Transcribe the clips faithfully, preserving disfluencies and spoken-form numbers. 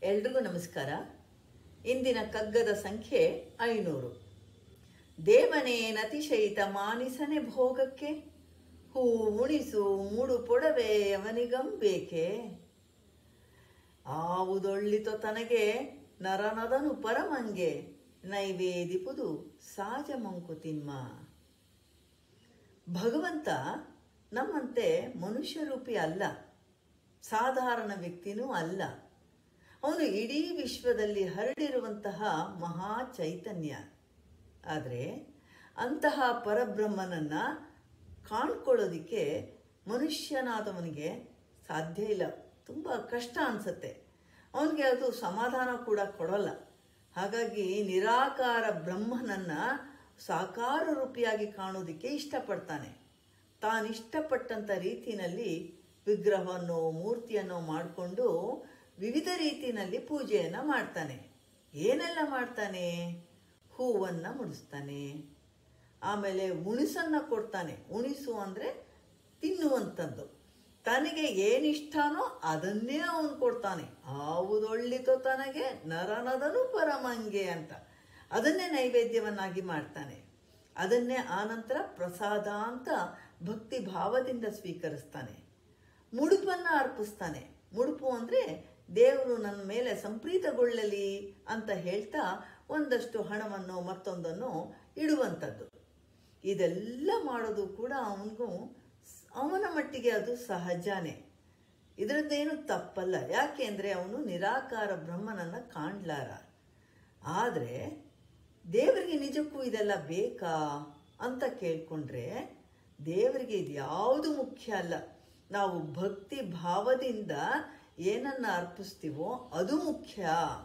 ಎಲ್ರಿಗೂ ನಮಸ್ಕಾರ. ಇಂದಿನ ಕಗ್ಗದ ಸಂಖ್ಯೆ ಐನೂರು. ದೇವನೇ ನತಿಶಯಿತ ಮಾನಿಸನೆ ಭೋಗಕ್ಕೆ, ಹೂ ಉಣಿಸು ಮೂಡು ಪೊಡವೆ ಅವನಿಗಂಬೇಕೆ. ಆವುದೊಳ್ಳಿತೊ ತನಗೆ ನರನದನು ಪರಮಂಗೆ, ನೈವೇದಿಪುದು ಸಾಜ ಮಂಕುತಿಮ್ಮ. ಭಗವಂತ ನಮ್ಮಂತೆ ಮನುಷ್ಯ ರೂಪಿ ಅಲ್ಲ, ಸಾಧಾರಣ ವ್ಯಕ್ತಿನೂ ಅಲ್ಲ. ಅವನು ಇಡೀ ವಿಶ್ವದಲ್ಲಿ ಹರಡಿರುವಂತಹ ಮಹಾ ಚೈತನ್ಯ. ಆದರೆ ಅಂತಹ ಪರಬ್ರಹ್ಮನನ್ನ ಕಾಣ್ಕೊಳ್ಳೋದಿಕ್ಕೆ ಮನುಷ್ಯನಾದವನಿಗೆ ಸಾಧ್ಯ ಇಲ್ಲ. ತುಂಬ ಕಷ್ಟ ಅನಿಸುತ್ತೆ. ಅವನಿಗೆ ಅದು ಸಮಾಧಾನ ಕೂಡ ಕೊಡೋಲ್ಲ. ಹಾಗಾಗಿ ನಿರಾಕಾರ ಬ್ರಹ್ಮನನ್ನ ಸಾಕಾರ ರೂಪಿಯಾಗಿ ಕಾಣೋದಕ್ಕೆ ಇಷ್ಟಪಡ್ತಾನೆ. ತಾನಿಷ್ಟಪಟ್ಟಂಥ ರೀತಿಯಲ್ಲಿ ವಿಗ್ರಹವನ್ನು ಮೂರ್ತಿಯನ್ನು ಮಾಡಿಕೊಂಡು ವಿವಿಧ ರೀತಿಯಲ್ಲಿ ಪೂಜೆಯನ್ನು ಮಾಡ್ತಾನೆ. ಏನೆಲ್ಲ ಮಾಡ್ತಾನೆ? ಹೂವನ್ನು ಮುಡಿಸ್ತಾನೆ, ಆಮೇಲೆ ಉಣಿಸನ್ನು ಕೊಡ್ತಾನೆ. ಉಣಿಸು ಅಂದರೆ ತಿನ್ನುವಂಥದ್ದು. ತನಗೆ ಏನಿಷ್ಟನೋ ಅದನ್ನೇ ಅವನು ಕೊಡ್ತಾನೆ. ಆವುದೊಳ್ಳಿತೋ ತನಗೆ ನರನದನು ಪರಮಂಗೆ ಅಂತ ಅದನ್ನೇ ನೈವೇದ್ಯವನ್ನಾಗಿ ಮಾಡ್ತಾನೆ. ಅದನ್ನೇ ಆನಂತರ ಪ್ರಸಾದ ಅಂತ ಭಕ್ತಿ ಭಾವದಿಂದ ಸ್ವೀಕರಿಸ್ತಾನೆ. ಮುಡುಪನ್ನು ಅರ್ಪಿಸ್ತಾನೆ. ಮುಡುಪು ಅಂದರೆ ದೇವರು ನನ್ನ ಮೇಲೆ ಸಂಪ್ರೀತಗೊಳ್ಳಲಿ ಅಂತ ಹೇಳ್ತಾ ಒಂದಷ್ಟು ಹಣವನ್ನು ಮತ್ತೊಂದನ್ನು ಇಡುವಂಥದ್ದು. ಇದೆಲ್ಲ ಮಾಡೋದು ಕೂಡ ಅವನಿಗೂ ಅವನ ಮಟ್ಟಿಗೆ ಅದು ಸಹಜನೇ. ಇದರದ್ದೇನು ತಪ್ಪಲ್ಲ. ಯಾಕೆ ಅಂದರೆ ಅವನು ನಿರಾಕಾರ ಬ್ರಹ್ಮನನ್ನು ಕಾಣ್ಲಾರ. ಆದರೆ ದೇವರಿಗೆ ನಿಜಕ್ಕೂ ಇದೆಲ್ಲ ಬೇಕಾ ಅಂತ ಕೇಳ್ಕೊಂಡ್ರೆ ದೇವರಿಗೆ ಇದು ಯಾವುದು ಮುಖ್ಯ ಅಲ್ಲ. ನಾವು ಭಕ್ತಿ ಭಾವದಿಂದ ಏನನ್ನ ಅರ್ಪಿಸ್ತೀವೋ ಅದು ಮುಖ್ಯ.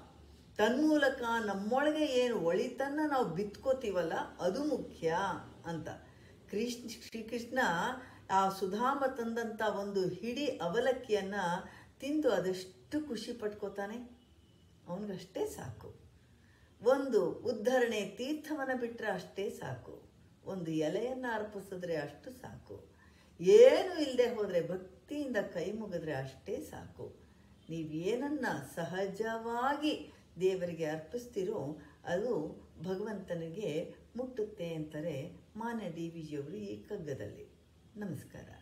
ತನ್ಮೂಲಕ ನಮ್ಮೊಳಗೆ ಏನು ಒಳಿತನ್ನ ನಾವು ಬಿತ್ಕೋತೀವಲ್ಲ ಅದು ಮುಖ್ಯ ಅಂತ. ಕೃಷ್ಣ ಶ್ರೀಕೃಷ್ಣ ಆ ಸುಧಾಮ ತಂದಂಥ ಒಂದು ಹಿಡಿ ಅವಲಕ್ಕಿಯನ್ನು ತಿಂದು ಅದೆಷ್ಟು ಖುಷಿ ಪಟ್ಕೋತಾನೆ. ಅವನಿಗಷ್ಟೇ ಸಾಕು. ಒಂದು ಉದ್ಧರಣೆ ತೀರ್ಥವನ್ನು ಬಿಟ್ಟರೆ ಅಷ್ಟೇ ಸಾಕು. ಒಂದು ಎಲೆಯನ್ನು ಅರ್ಪಿಸಿದ್ರೆ ಅಷ್ಟು ಸಾಕು. ಏನು ಇಲ್ಲದೆ ಹೋದರೆ ಭಕ್ತಿಯಿಂದ ಕೈ ಮುಗಿದ್ರೆ ಅಷ್ಟೇ ಸಾಕು. ನೀವೇನನ್ನ ಸಹಜವಾಗಿ ದೇವರಿಗೆ ಅರ್ಪಿಸ್ತೀರೋ ಅದು ಭಗವಂತನಿಗೆ ಮುಟ್ಟುತ್ತೆ ಅಂತಾರೆ ಮಾನ್ಯ ಡಿ ವಿ ಜಿಯವರು ಈ ಕಗ್ಗದಲ್ಲಿ. ನಮಸ್ಕಾರ.